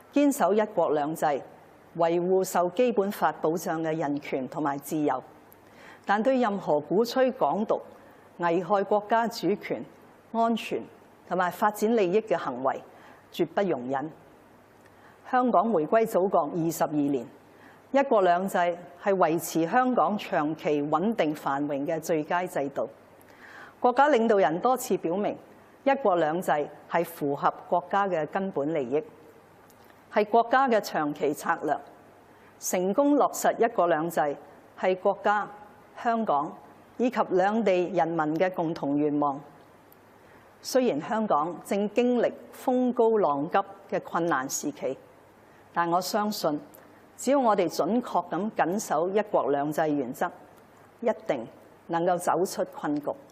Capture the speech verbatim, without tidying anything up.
堅守一國兩制，維護受基本法保障嘅人權同埋自由，但對任何鼓吹港獨、危害國家主權、安全同埋發展利益嘅行為，絕不容忍。香港回歸祖國二十二年，一國兩制係維持香港長期穩定繁榮嘅最佳制度。國家領導人多次表明，一國兩制係符合國家嘅根本利益，係國家嘅長期策略。成功落實一國兩制係國家、香港以及兩地人民嘅共同願望。雖然香港正經歷風高浪急嘅困難時期，但我相信，只要我哋準確咁緊守一國兩制原則，一定能夠走出困局。